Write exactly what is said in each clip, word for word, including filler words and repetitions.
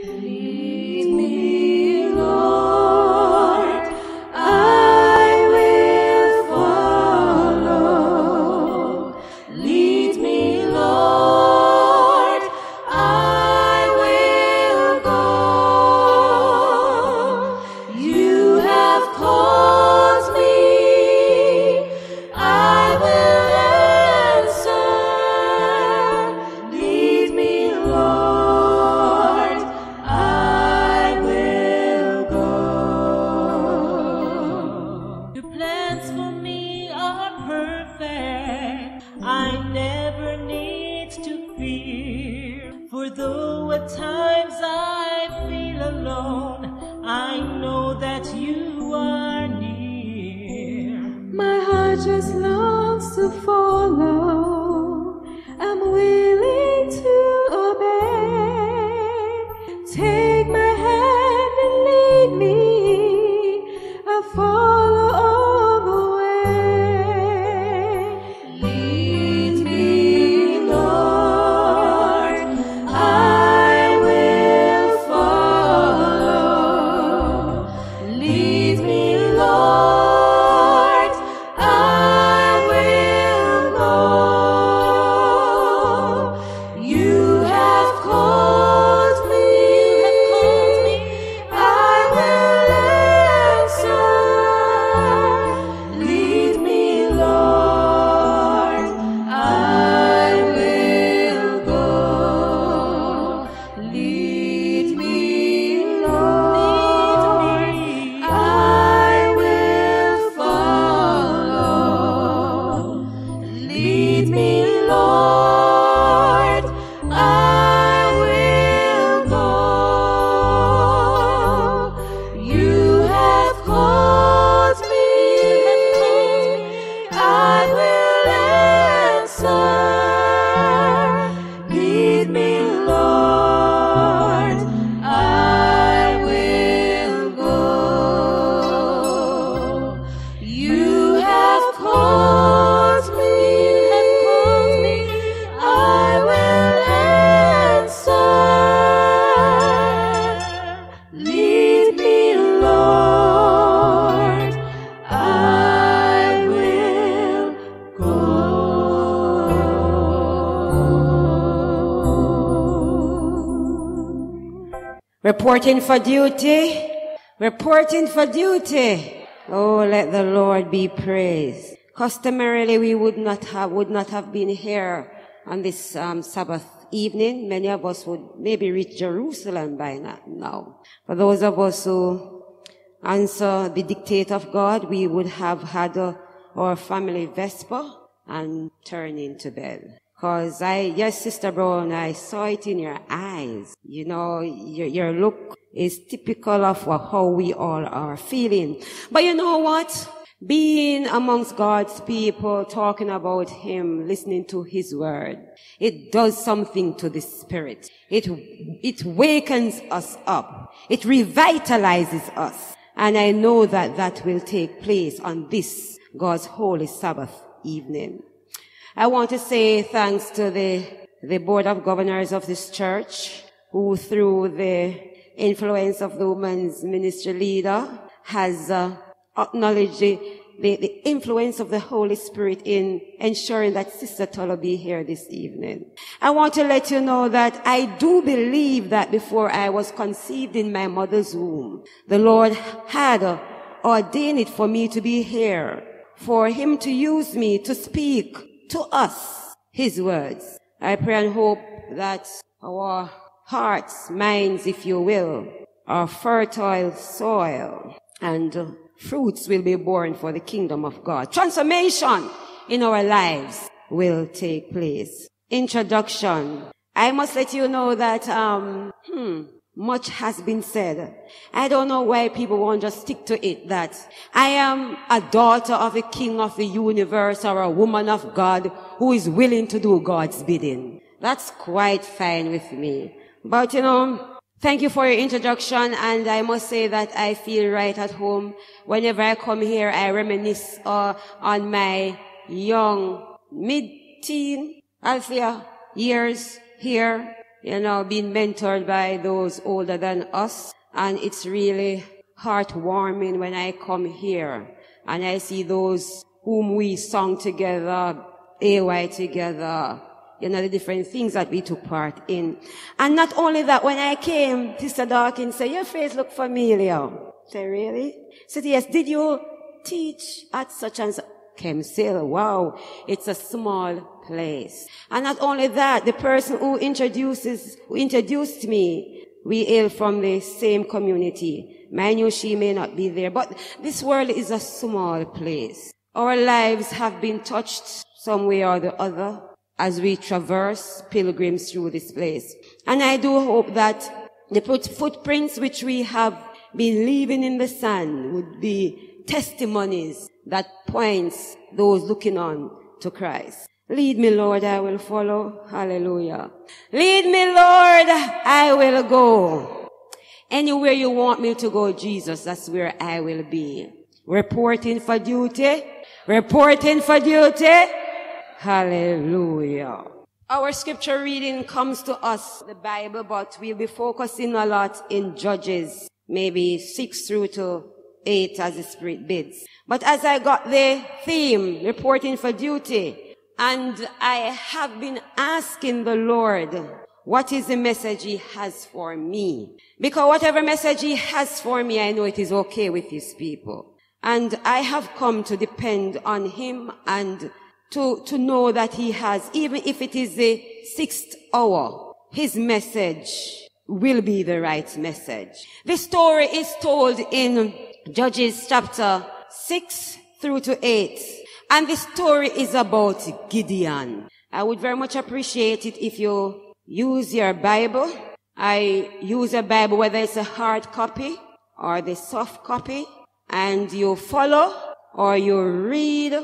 Lead me, Lord, I will follow. Lead me, Lord, I will go. You have called me, I will answer. Lead me, Lord, I will go. Your plans for me are perfect. I never need to fear. For though at times I feel alone, I know that you are near. My heart just longs to follow. I'm willing to obey. Take my hand and lead me. I'll follow all the way. Lead me, Lord, I will follow. Lead me, Lord, I will go. You have called me, I will answer. Lead me, Lord, I will go. Lead me, Lord, I will follow. Lead me, Lord, I will go. You have called me, I will answer. Lead me, Lord, I will go. You have called me, I will answer. Lead me, Lord, I will go. Reporting for duty. Reporting for duty. Oh, let the Lord be praised. Customarily, we would not have, would not have been here on this um, Sabbath evening. Many of us would maybe reach Jerusalem by now. For those of us who answer the dictate of God, we would have had uh, our family vesper and turn into bed. Cause I, yes, Sister Brown, I saw it in your eyes. You know, your, your look is typical of what, how we all are feeling. But you know what? Being amongst God's people, talking about Him, listening to His word, it does something to the spirit. It, it wakens us up. It revitalizes us. And I know that that will take place on this God's holy Sabbath evening. I want to say thanks to the, the Board of Governors of this church, who through the influence of the women's ministry leader has uh, acknowledged the, the, the influence of the Holy Spirit in ensuring that Sister Tola be here this evening. I want to let you know that I do believe that before I was conceived in my mother's womb, the Lord had uh, ordained it for me to be here, for Him to use me to speak to us His words. I pray and hope that our hearts, minds, if you will, are fertile soil and uh, fruits will be born for the kingdom of God. Transformation in our lives will take place. Introduction. I must let you know that um hmm, much has been said. I don't know why people won't just stick to it, that I am a daughter of the King of the universe or a woman of God who is willing to do God's bidding. That's quite fine with me. But you know, thank you for your introduction, and I must say that I feel right at home. Whenever I come here, I reminisce uh, on my young mid-teen, Althea, years here you know, being mentored by those older than us. And it's really heartwarming when I come here and I see those whom we sung together, A Y together, you know, the different things that we took part in. And not only that, when I came, Sister Dawkins said, your face look familiar. I said, really? I said, yes, did you teach at such and such? Kemsil, wow, it's a small place. And not only that, the person who introduces, who introduced me, we hail from the same community. Mind you, she may not be there, but this world is a small place. Our lives have been touched some way or the other as we traverse pilgrims through this place. And I do hope that the footprints which we have been leaving in the sand would be testimonies that points those looking on to Christ. Lead me, Lord, I will follow. Hallelujah. Lead me, Lord, I will go. Anywhere you want me to go, Jesus, that's where I will be. Reporting for duty. Reporting for duty. Hallelujah. Our scripture reading comes to us, the Bible, but we'll be focusing a lot in Judges, maybe six through to eight as the Spirit bids. But as I got the theme, reporting for duty, and I have been asking the Lord, what is the message He has for me? Because whatever message He has for me, I know it is okay with His people. And I have come to depend on Him and to, to know that He has, even if it is the sixth hour, His message will be the right message. The story is told in Judges chapter six through to eight. And the story is about Gideon. I would very much appreciate it if you use your Bible. I use a Bible, whether it's a hard copy or the soft copy, and you follow or you read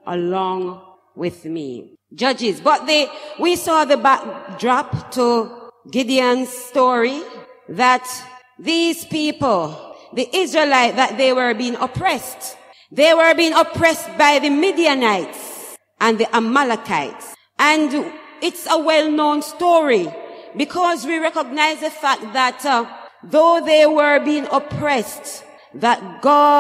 along with me. Judges. But they, we saw the backdrop to Gideon's story that these people, the Israelites, that they were being oppressed. They were being oppressed by the Midianites and the Amalekites. And it's a well-known story because we recognize the fact that uh, though they were being oppressed, that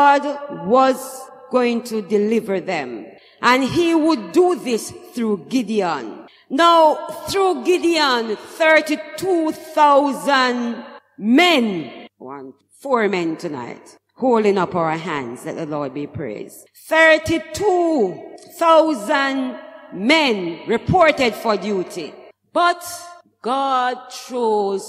God was going to deliver them. And He would do this through Gideon. Now, through Gideon, thirty-two thousand men, one, four men tonight, holding up our hands, let the Lord be praised. thirty-two thousand men reported for duty. But God chose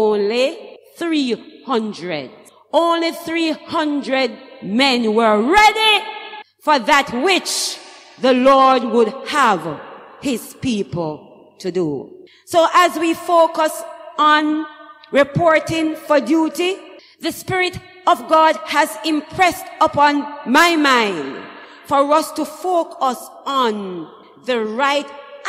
only three hundred. Only three hundred men were ready for that which the Lord would have His people to do. So as we focus on reporting for duty, the Spirit of God has impressed upon my mind for us to focus on the right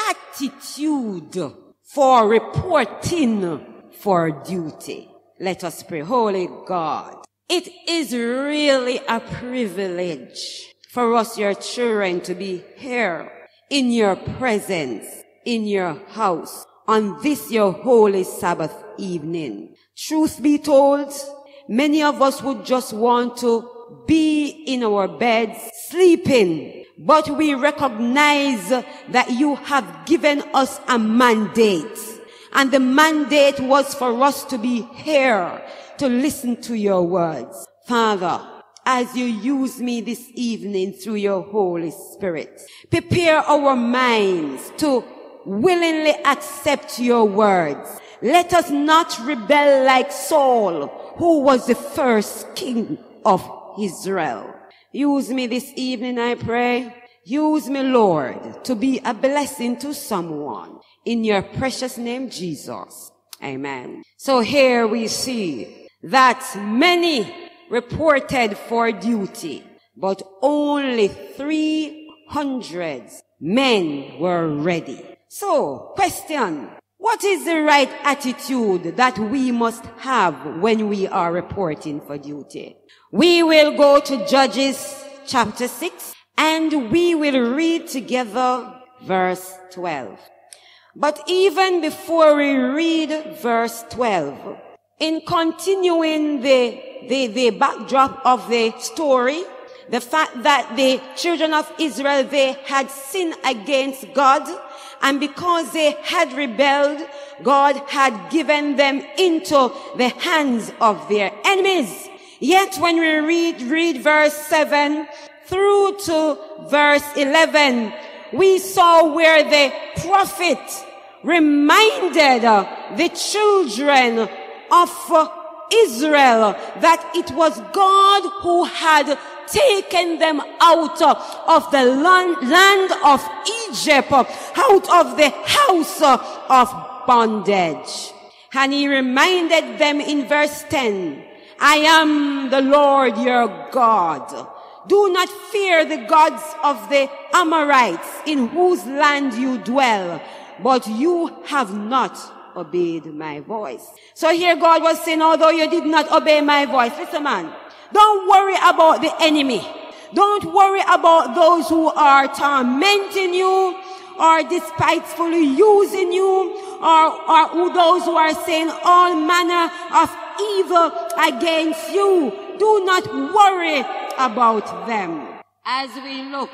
attitude for reporting for duty. Let us pray. Holy God, it is really a privilege for us, your children, to be here in your presence, in your house, on this your holy Sabbath evening. Truth be told, many of us would just want to be in our beds, sleeping, but we recognize that you have given us a mandate. And the mandate was for us to be here to listen to your words. Father, as you use me this evening through your Holy Spirit, prepare our minds to willingly accept your words. Let us not rebel like Saul, who was the first king of Israel. Use me this evening, I pray. Use me, Lord, to be a blessing to someone. In your precious name, Jesus. Amen. So here we see that many reported for duty, but only three hundred men were ready. So, question. What is the right attitude that we must have when we are reporting for duty? We will go to Judges chapter six and we will read together verse twelve. But even before we read verse twelve, in continuing the, the, the backdrop of the story, the fact that the children of Israel, they had sinned against God, and because they had rebelled, God had given them into the hands of their enemies. Yet when we read, read verse seven through to verse eleven, we saw where the prophet reminded the children of Israel that it was God who had taken them out of the land, land of Egypt, out of the house of bondage. And he reminded them in verse ten, I am the Lord your God. Do not fear the gods of the Amorites in whose land you dwell, but you have not obeyed my voice. So here God was saying, although you did not obey my voice, listen man, don't worry about the enemy. Don't worry about those who are tormenting you or despitefully using you, or, or who, those who are saying all manner of evil against you. Do not worry about them. As we look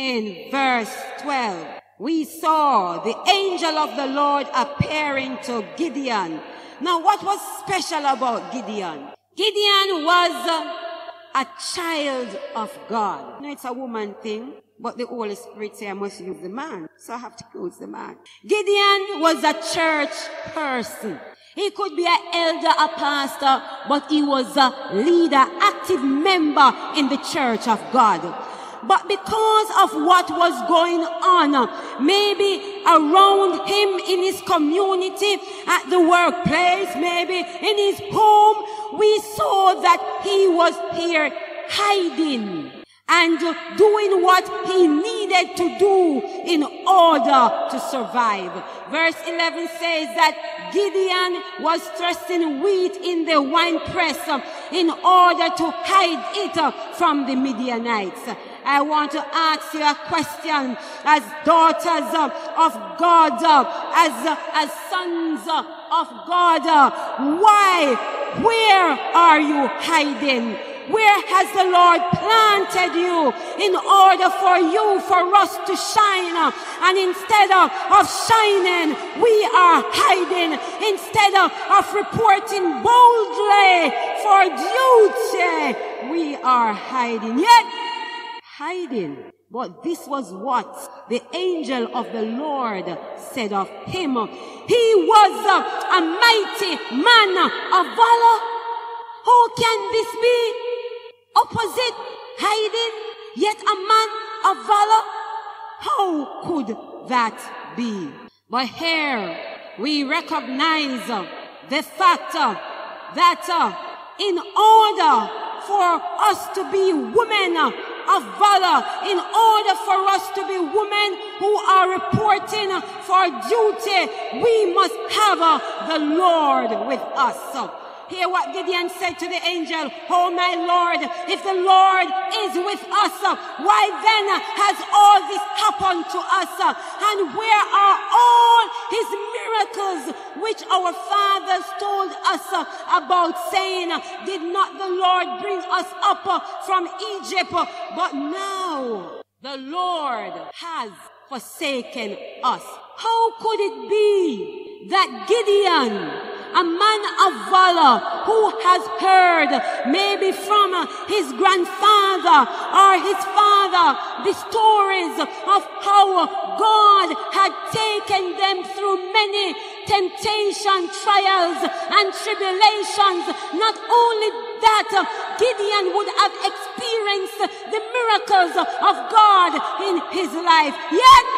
in verse twelve, we saw the angel of the Lord appearing to Gideon. Now, what was special about Gideon? Gideon was a child of God. Now, it's a woman thing, but the Holy Spirit said I must use the man, so I have to use the man. Gideon was a church person. He could be an elder, a pastor, but he was a leader, active member in the church of God. But because of what was going on, maybe around him in his community, at the workplace, maybe in his home, we saw that he was here hiding and doing what he needed to do in order to survive. Verse eleven says that Gideon was threshing wheat in the winepress in order to hide it from the Midianites. I want to ask you a question as daughters of God, as, as sons of God. Why? Where are you hiding? Where has the Lord planted you in order for you, for us to shine? And instead of, of shining, we are hiding. Instead of, of reporting boldly for duty, we are hiding. Yet, hiding. But this was what the angel of the Lord said of him. He was a mighty man of valor. Who can this be? Opposite, hiding, yet a man of valor? How could that be? But here we recognize the fact that in order for us to be women of valor, in order for us to be women who are reporting for duty, we must have the Lord with us. Hear what Gideon said to the angel. Oh my Lord, if the Lord is with us, why then has all this happened to us? And where are all his miracles which our fathers told us about, saying, did not the Lord bring us up from Egypt? But now the Lord has forsaken us. How could it be that Gideon, a man of valor who has heard maybe from his grandfather or his father the stories of how God had taken them through many temptation, trials and tribulations. Not only that, Gideon would have experienced the miracles of God in his life. Yet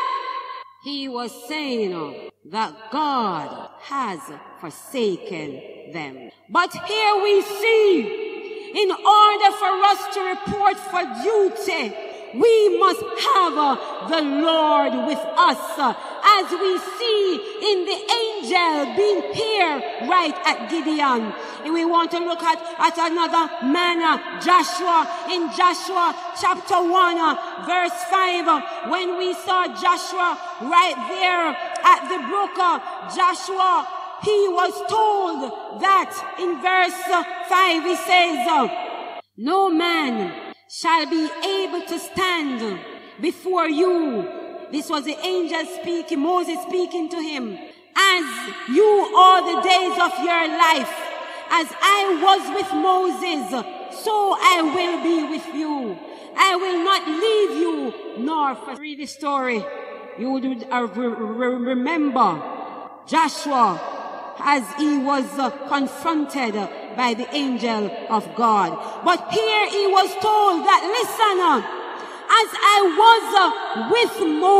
he was saying that God has forsaken them. But here we see, in order for us to report for duty, we must have uh, the Lord with us, uh, as we see in the angel being here right at Gideon. And we want to look at, at another man, uh, Joshua, in Joshua chapter one, uh, verse five, uh, when we saw Joshua right there at the brook, uh, Joshua, he was told that in verse uh, five, he says, uh, no man shall be able to stand before you. This was the angel speaking, Moses speaking to him. As you all the days of your life, as I was with Moses, so I will be with you. I will not leave you nor forsake. Read the story. You would uh, remember Joshua as he was uh, confronted uh, by the angel of God. But here he was told that, listen, uh, as I was uh, with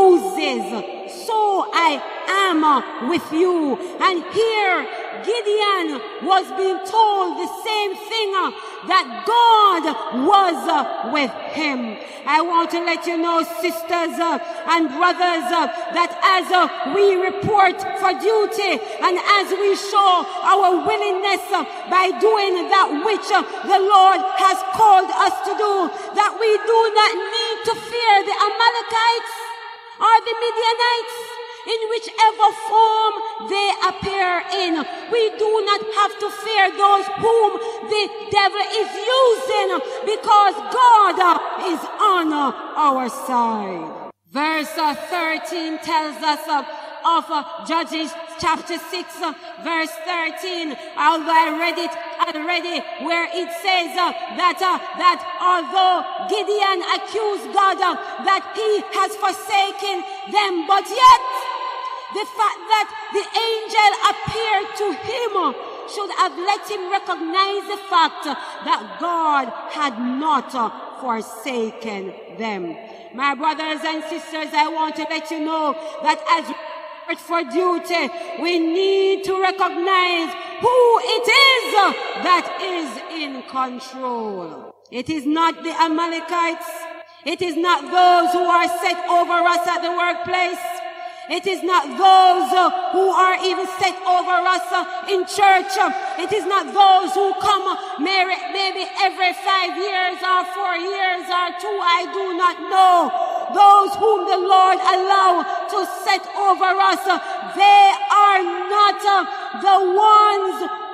Moses, so I am uh, with you. And here Gideon was being told the same thing, uh, that God was uh, with him. I want to let you know, sisters uh, and brothers, uh, that as uh, we report for duty and as we show our willingness uh, by doing that which uh, the Lord has called us to do, that we do not need to fear the Amalekites or the Midianites, in whichever form they appear in. We do not have to fear those whom the devil is using, because God is on our side. Verse thirteen tells us of Judges chapter six, verse thirteen. Although I read it already, where it says uh, that uh, that although Gideon accused God uh, that he has forsaken them, but yet the fact that the angel appeared to him uh, should have let him recognize the fact uh, that God had not uh, forsaken them. My brothers and sisters, I want to let you know that as we for duty, we need to recognize who it is that is in control. It is not the Amalekites. It is not those who are set over us at the workplace. It is not those uh, who are even set over us uh, in church. It is not those who come uh, maybe, maybe every five years or four years or two. I do not know. Those whom the Lord allow to set over us, uh, they are not uh, the ones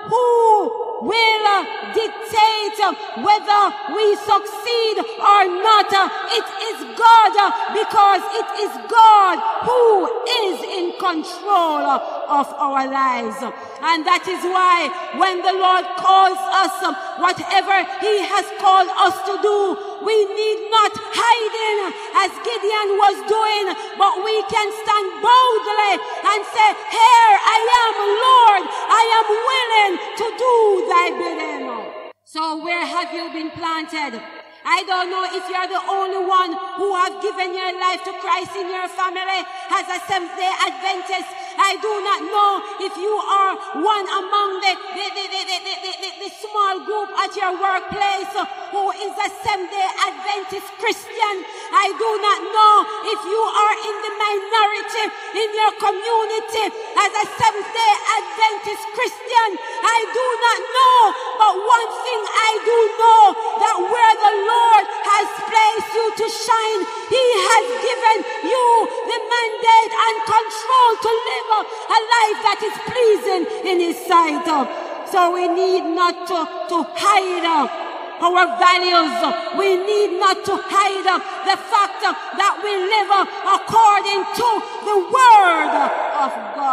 who will uh, dictate uh, whether we succeed or not. Uh, it is God, uh, because it is God who is in control uh, of our lives. And that is why when the Lord calls us, uh, whatever he has called us to do, we need not hiding as Gideon was doing, but we can stand boldly and say, here I am, Lord, I am willing to do thy bidding. So where have you been planted? I don't know if you're the only one who have given your life to Christ in your family as a Seventh-day Adventist. I do not know if you are one among the, the, the, the, the, the, the, the small group at your workplace who is a Seventh-day Adventist Christian. I do not know if you are in the minority in your community as a Seventh-day Adventist Christian. I do not know, but one thing I do know, that where the Lord has placed you to shine, he has given you the mandate and control to live a life that is pleasing in his sight. So we need not to, to hide our values. We need not to hide the fact that we live according to the word of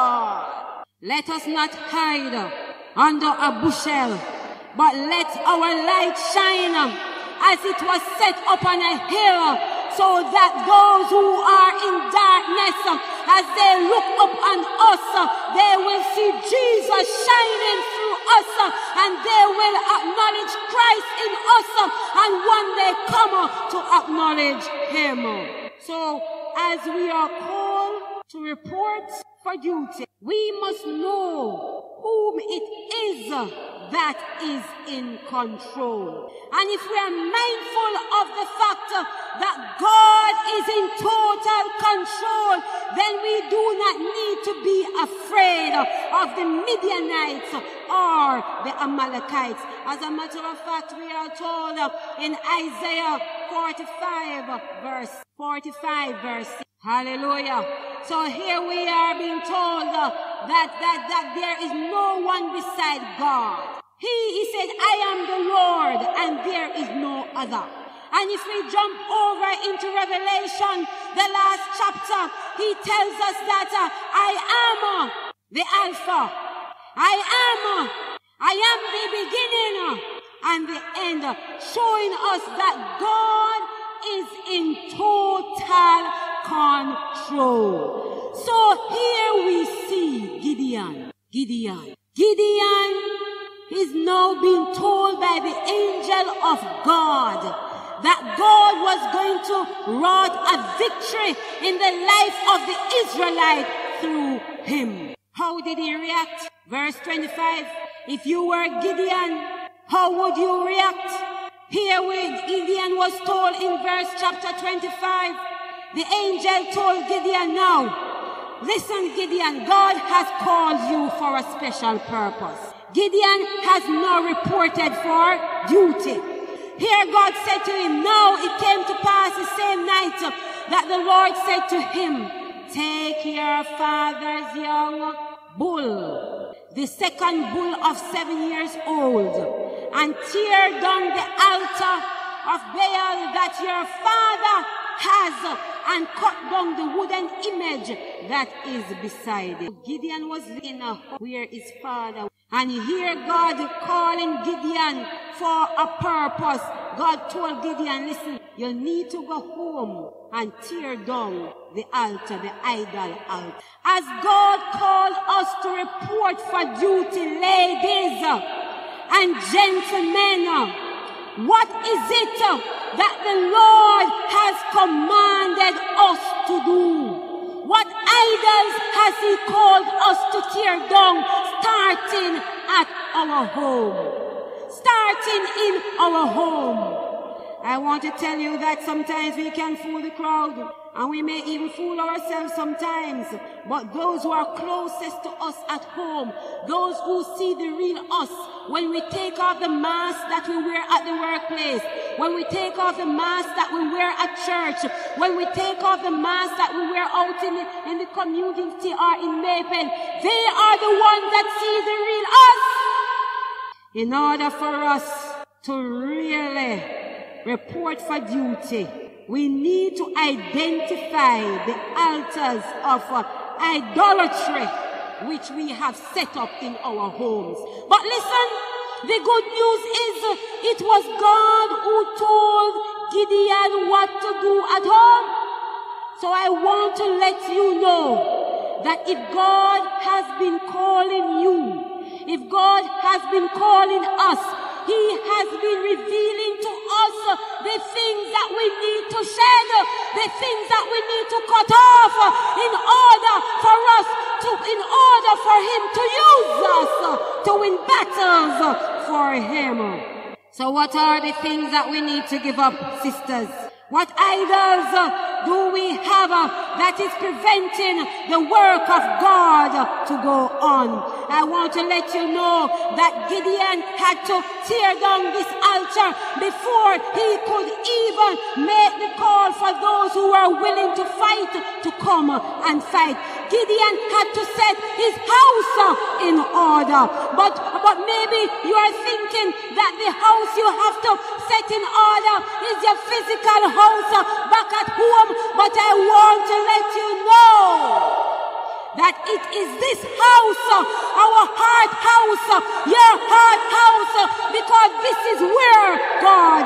God. Let us not hide under a bushel, but let our light shine as it was set upon a hill, so that those who are in darkness, as they look upon us, they will see Jesus shining through us, and they will acknowledge Christ in us, and one day come to acknowledge him. So as we are called to report for duty, we must know whom it is that is in control. And if we are mindful of the fact that God is in total control, then we do not need to be afraid of the Midianites or the Amalekites. As a matter of fact, we are told in Isaiah forty-five verse forty-five verse six. Hallelujah. So here we are being told uh, that, that, that there is no one beside God. He, he said, I am the Lord and there is no other. And if we jump over into Revelation, the last chapter, he tells us that uh, I am uh, the Alpha. I am, uh, I am the beginning uh, and the end, uh, showing us that God is in total control. So here we see Gideon. Gideon. Gideon is now being told by the angel of God that God was going to wrought a victory in the life of the Israelite through him. How did he react? Verse twenty-five. If you were Gideon, how would you react? Here where Gideon was told in verse chapter twenty-five, the angel told Gideon, now, listen Gideon, God has called you for a special purpose. Gideon has now reported for duty. Here God said to him, now it came to pass the same night that the Lord said to him, take your father's young bull, the second bull of seven years old, and tear down the altar of Baal that your father has, and cut down the wooden image that is beside it. Gideon was in a where his father, and here God calling Gideon for a purpose. God told Gideon, listen, you need to go home and tear down the altar, the idol altar. As God called us to report for duty, ladies and gentlemen, what is it that the Lord has commanded us to do? What idols has he called us to tear down, starting at our home? Starting in our home. I want to tell you that sometimes we can fool the crowd, and we may even fool ourselves sometimes. But those who are closest to us at home, those who see the real us, when we take off the mask that we wear at the workplace, when we take off the mask that we wear at church, when we take off the mask that we wear out in the, in the community or in Maple, they are the ones that see the real us. In order for us to really report for duty, we need to identify the altars of uh, idolatry which we have set up in our homes. But listen, the good news is uh, it was God who told Gideon what to do at home. So I want to let you know that if God has been calling you, if God has been calling us, he has been revealing to us the things that we need to shed, the things that we need to cut off in order for us to, in order for him to use us to win battles for him. So what are the things that we need to give up, sisters? What idols do we have that is preventing the work of God to go on? I want to let you know that Gideon had to tear down this altar before he could even make the call for those who were willing to fight to come and fight. Gideon had to set his house in order. But, but maybe you are thinking that the house you have to set in order is your physical house back at home. But I want to let you know that it is this house, our heart house, your heart house, because this is where God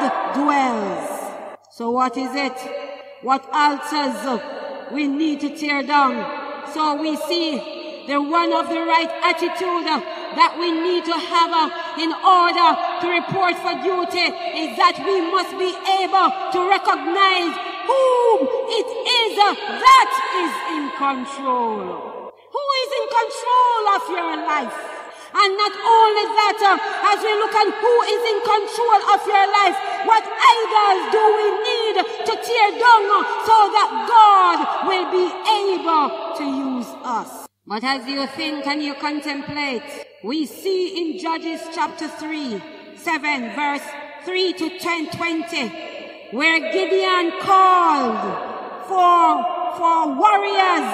dwells. So what is it? What altars we need to tear down? So we see the one of the right attitude that we need to have in order to report for duty is that we must be able to recognize whom it is that is in control. Who is in control of your life? And not only that, uh, as we look at who is in control of your life, what idols do we need to tear down so that God will be able to use us? But as you think and you contemplate, we see in Judges chapter three, seven, verse three to ten, twenty, where Gideon called for for warriors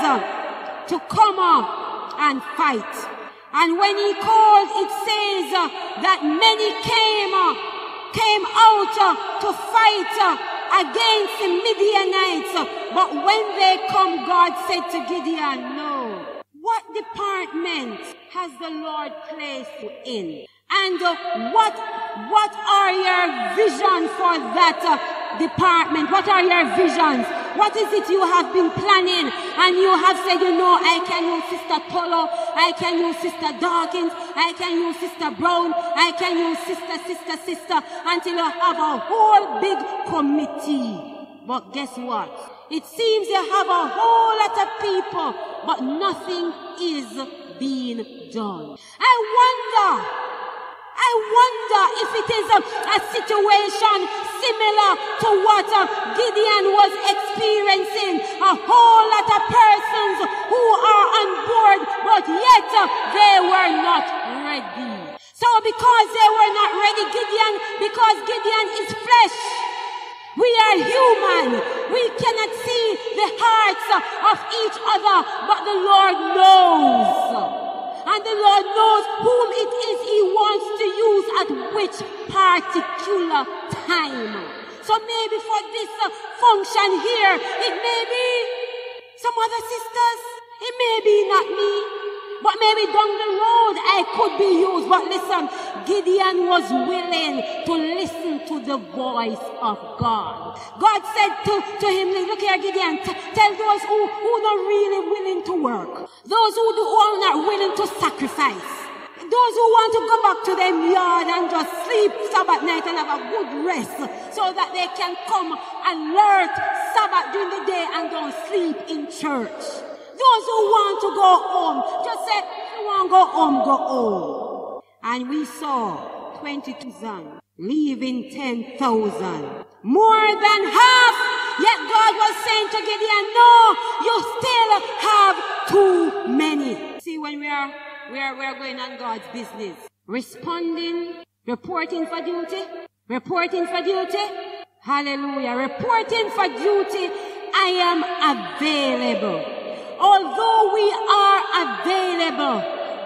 to come up and fight. And when he called, it says uh, that many came, uh, came out uh, to fight uh, against the Midianites. But when they come, God said to Gideon, no. What department has the Lord placed you in? And uh, what, what are your visions for that uh, department? What are your visions? What is it you have been planning? And you have said, you know, I can use Sister Tolo, I can use Sister Dawkins, I can use Sister Brown, I can use Sister, Sister, Sister, until you have a whole big committee. But guess what? It seems you have a whole lot of people, but nothing is being done. I wonder, I wonder if it is a, a situation similar to what uh, Gideon was experiencing. A whole lot of persons who are on board, but yet uh, they were not ready. So because they were not ready, Gideon, because Gideon is flesh, we are human. We cannot see the hearts of each other, but the Lord knows. And the Lord knows whom it is he wants to use at which particular time. So maybe for this uh, function here, it may be some other sisters. It may be not me. But maybe down the road I could be used. But listen, Gideon was willing to listen to the voice of God. God said to, to him, look here Gideon, t- tell those who, who are not really willing to work, those who, do, who are not willing to sacrifice, those who want to go back to their yard and just sleep Sabbath night and have a good rest so that they can come alert Sabbath during the day and don't sleep in church. Those who want to go home, just say, if you want to go home, go home. And we saw twenty-two thousand leaving ten thousand. More than half. Yet God was saying to Gideon, no, you still have too many. See, when we are, we are, we are going on God's business, responding, reporting for duty, reporting for duty, hallelujah, reporting for duty, I am available. Although we are available,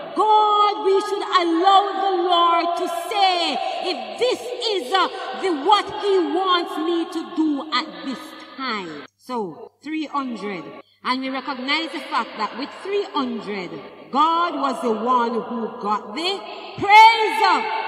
God, we should allow the Lord to say, if this is uh, the what he wants me to do at this time. So, three hundred. And we recognize the fact that with three hundred, God was the one who got the praise.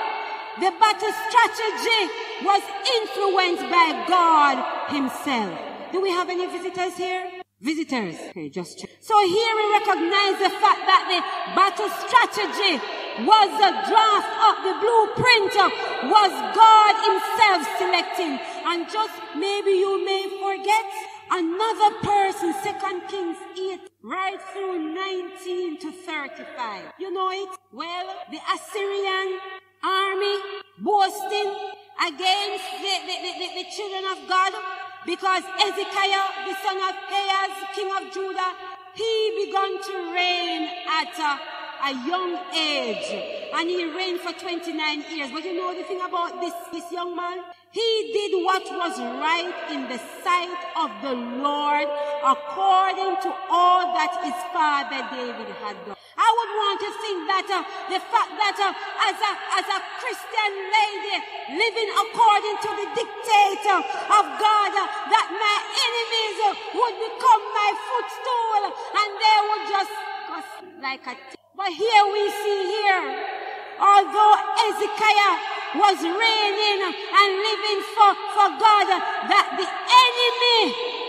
The battle strategy was influenced by God himself. Do we have any visitors here? Visitors. Okay, just check. So here we recognize the fact that the battle strategy was the draft of the blueprint, was God himself selecting. And just maybe you may forget another person, Second Kings eight, right through nineteen to thirty-five. You know it? Well, the Assyrian army boasting against the, the, the, the, the children of God. Because Hezekiah, the son of Ahaz, king of Judah, he began to reign at a, a young age. And he reigned for twenty-nine years. But you know the thing about this, this young man? He did what was right in the sight of the Lord according to all that his father David had done. I would want to think that uh, the fact that uh, as, a, as a Christian lady living according to the dictator of God, uh, that my enemies uh, would become my footstool and they would just go like a t- But here we see here, although Hezekiah was reigning and living for, for God, uh, that the enemy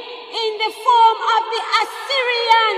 in the form of the Assyrian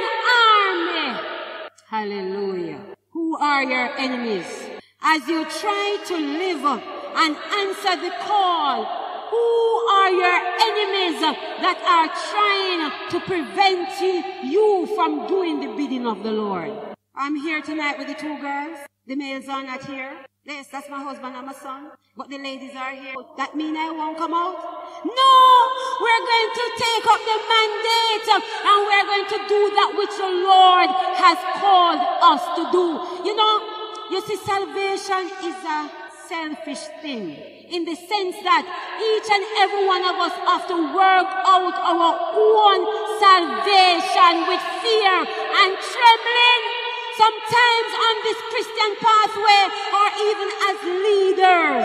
army, hallelujah. Who are your enemies? As you try to live and answer the call, who are your enemies that are trying to prevent you from doing the bidding of the Lord? I'm here tonight with the two girls. The males are not here. Yes, that's my husband and my son. But the ladies are here. That mean I won't come out? No! We're going to take up the mandate and we're going to do that which the Lord has called us to do. You know, you see, salvation is a selfish thing, in the sense that each and every one of us have to work out our own salvation with fear and trembling. Sometimes on this Christian pathway, or even as leaders,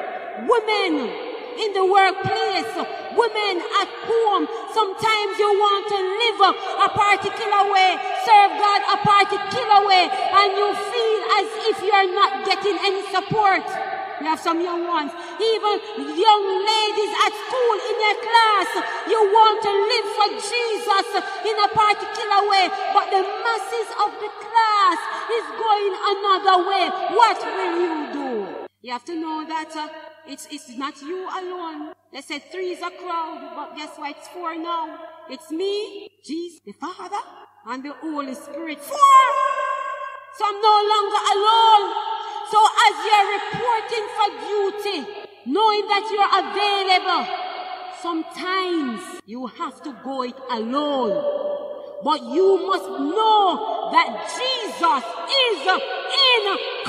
women in the workplace, women at home, sometimes you want to live a particular way, serve God a particular way, and you feel as if you're not getting any support. We have some young ones, even young ladies at school in their class. You want to live for Jesus in a particular way, but the masses of the class is going another way. What will you do? You have to know that uh, it's, it's not you alone. They said three is a crowd, but guess what? It's four now. It's me, Jesus, the Father, and the Holy Spirit. Four! So I'm no longer alone. So as you're reporting for duty, knowing that you're available, sometimes you have to go it alone. But you must know that Jesus is in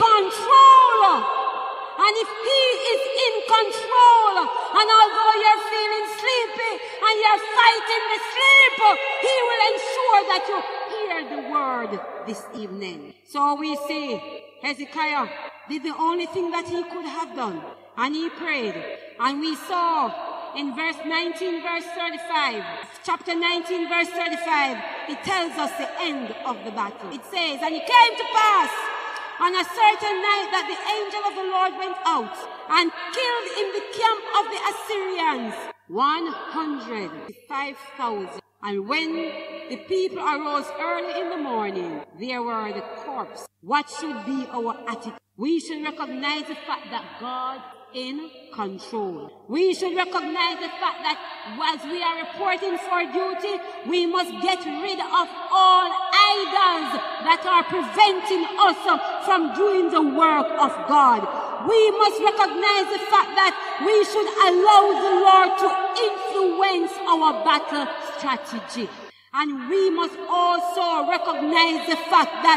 control. And if he is in control, and although you're feeling sleepy and you're fighting the sleep, he will ensure that you hear the word this evening. So we see Hezekiah did the only thing that he could have done, and he prayed. And we saw in verse nineteen, verse thirty-five, chapter nineteen, verse thirty-five, it tells us the end of the battle. It says, and it came to pass on a certain night that the angel of the Lord went out and killed in the camp of the Assyrians one hundred five thousand. And when the people arose early in the morning, there were the corpses. What should be our attitude? We should recognize the fact that God is in control. We should recognize the fact that as we are reporting for duty, we must get rid of all idols that are preventing us from doing the work of God. We must recognize the fact that we should allow the Lord to influence our battle strategy. And we must also recognize the fact that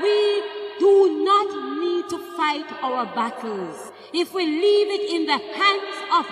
we do not need to fight our battles. If we leave it in the hands of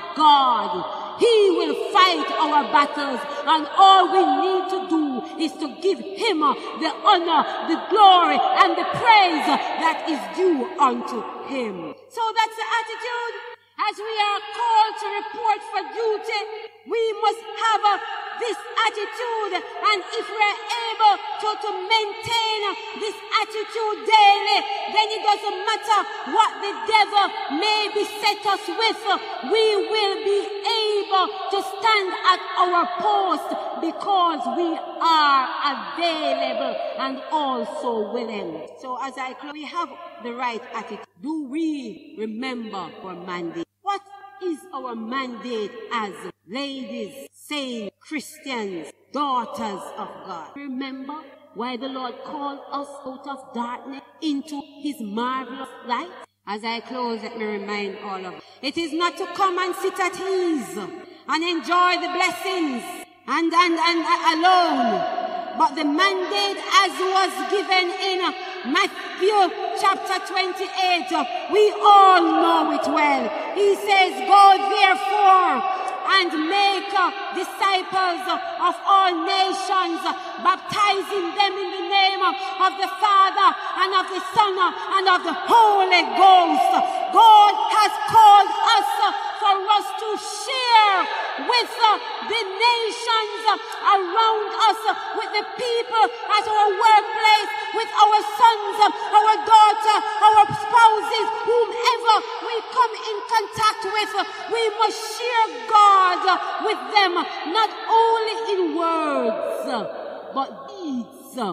God, he will fight our battles, and all we need to do is to give him the honor, the glory, and the praise that is due unto him. So that's the attitude. As we are called to report for duty, we must have a, this attitude, and if we are able to, to maintain this attitude daily, then it doesn't matter what the devil may beset us with, we will be able to stand at our post because we are available and also willing. So as I close, we have the right attitude. Do we remember our mandate? What is our mandate as ladies, saints, Christians, daughters of God? Remember why the Lord called us out of darkness into his marvelous light? As I close, let me remind all of us, it is not to come and sit at ease and enjoy the blessings and, and, and alone, but the mandate as was given in Matthew chapter twenty-eight, we all know it well. He says, go therefore and make uh, disciples uh, of all nations, uh, baptizing them in the name uh, of the Father and of the Son uh, and of the Holy Ghost. God has called us uh, for us to share with uh, the nations uh, around us, uh, with the people at our workplace, with our sons, uh, our daughters, our spouses, whomever we come in contact with. Uh, we must share God uh, with them, not only in words, uh, but deeds uh,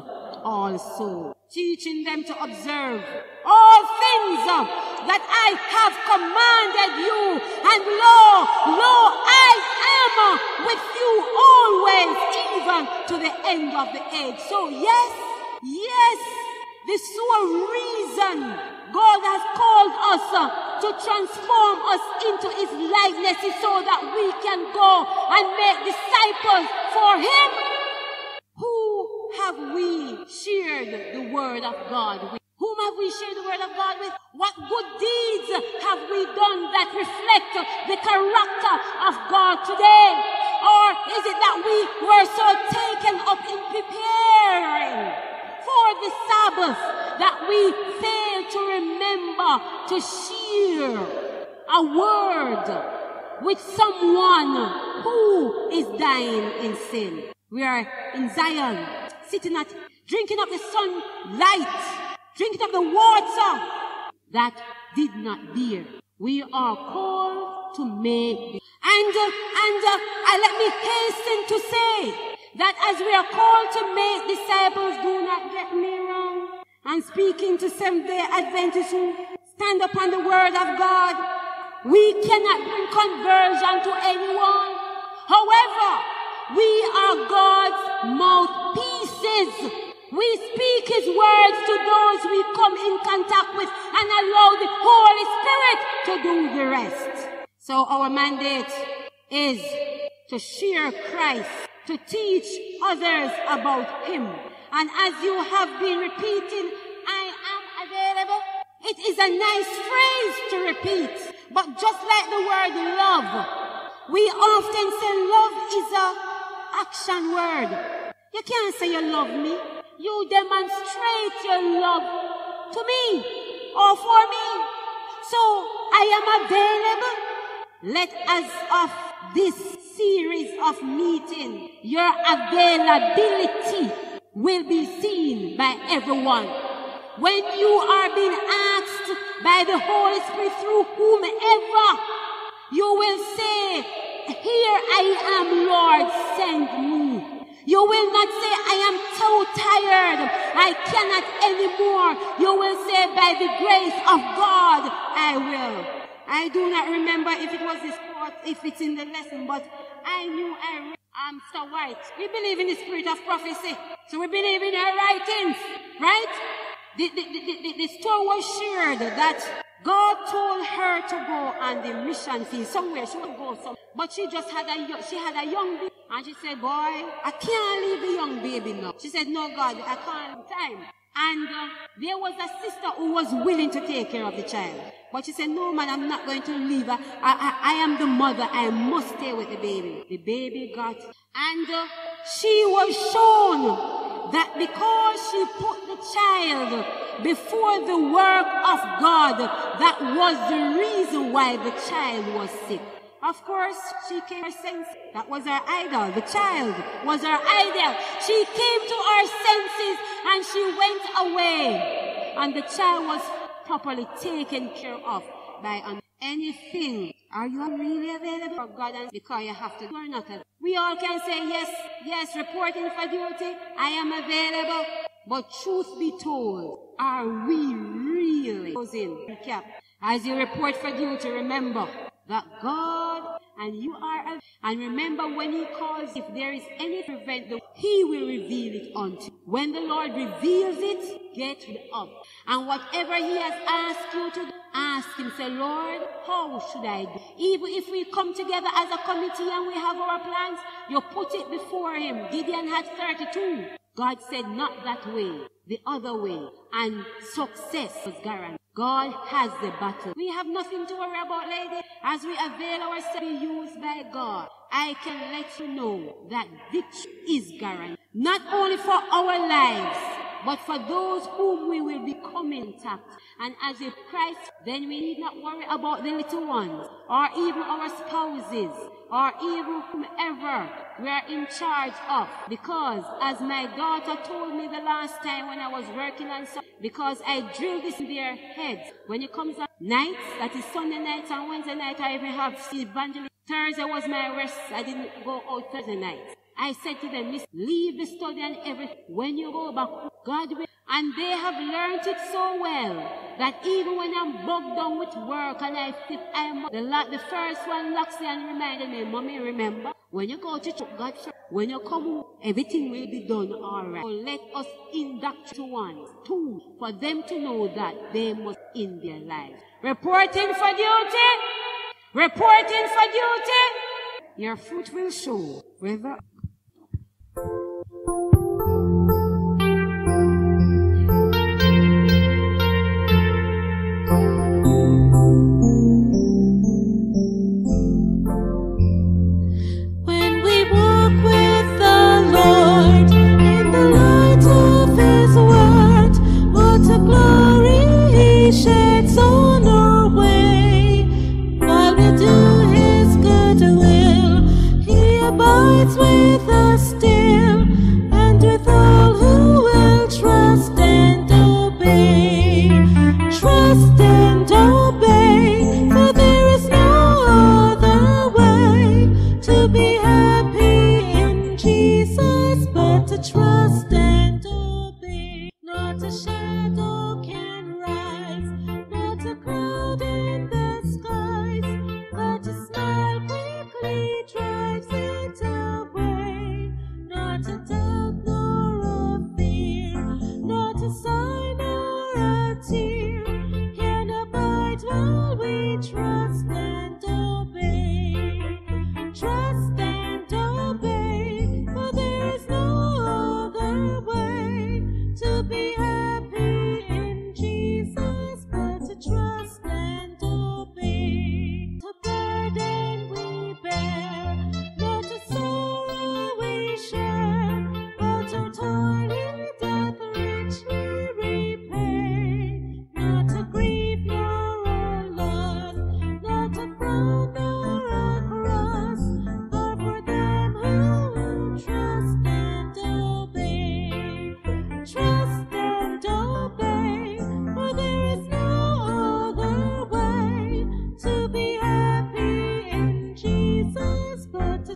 also. Teaching them to observe all things uh, that I have commanded you, and lo, lo, I am uh, with you always, even to the end of the age. So yes, yes, the sole reason God has called us uh, to transform us into his likeness is so that we can go and make disciples for him. Who have we shared the word of God with? Whom have we shared the word of God with? What good deeds have we done that reflect the character of God today? Or is it that we were so taken up in preparing for the Sabbath that we fail to remember to share a word with someone who is dying in sin? We are in Zion, sitting at, drinking of the sunlight, drinking of the water that did not bear. We are called to make, and uh, and uh, uh, let me hasten to say that as we are called to make disciples, do not get me wrong. I'm speaking to Seventh-day Adventists who stand upon the word of God. We cannot bring conversion to anyone. However, we are God's mouthpieces. We speak his words to those we come in contact with and allow the Holy Spirit to do the rest. So our mandate is to share Christ, to teach others about him. And as you have been repeating, I am available. It is a nice phrase to repeat, but just like the word love, we often say love is a action word. You can't say you love me. You demonstrate your love to me or for me. So I am available. Let us of this series of meeting, your availability will be seen by everyone. When you are being asked by the Holy Spirit through whomever, you will say, here I am, Lord, send me. You will not say, I am so tired, I cannot anymore. You will say, by the grace of God, I will. I do not remember if it was this quote, if it's in the lesson, but I knew I read. I'm so white. We believe in the spirit of prophecy. So we believe in her writings, right? The, the, the, the, the story was shared that God told her to go on the mission field somewhere. She would go somewhere. But she just had a, she had a young baby. And she said, boy, I can't leave the young baby now. She said, no, God, I can't have time. And uh, there was a sister who was willing to take care of the child. But she said, no, man, I'm not going to leave her. I, I, I am the mother. I must stay with the baby. The baby got, and uh, she was shown that because she put the child before the work of God, that was the reason why the child was sick. Of course, she came to her senses. That was her idol. The child was her idol. She came to her senses and she went away. And the child was properly taken care of by un- anything. Are you really available for God? And because you have to, you are not available. We all can say, yes, yes, reporting for duty, I am available. But truth be told, are we really? Recap. As you report for duty, remember that God and you are, and remember when he calls, if there is any prevent, he will reveal it unto you. When the Lord reveals it, get up. And whatever he has asked you to do, ask him, say, Lord, how should I do? Even if we come together as a committee and we have our plans, you put it before him. Gideon had thirty-two. God said, not that way, the other way. And success was guaranteed. God has the battle. We have nothing to worry about, lady. As we avail ourselves to be used by God, I can let you know that victory is guaranteed. Not only for our lives, but for those whom we will become intact. And as a Christ, then we need not worry about the little ones, or even our spouses, or even whomever we are in charge of. Because as my daughter told me the last time when I was working on something, because I drill this in their heads. When it comes at nights, that is Sunday nights and Wednesday night, I even have evangelism. Thursday was my rest. I didn't go out Thursday night. I said to them, listen, leave the study and everything. When you go back, God will. And they have learned it so well that even when I'm bogged down with work and I sit, I'm the, the first one locks me and reminded me, Mommy, remember, when you go to church, God first. When you come home, everything will be done all right. So let us indoctrinate one, two, for them to know that they must in their lives. Reporting for duty. Reporting for duty. Your fruit will show whether. Thank you.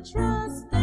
trust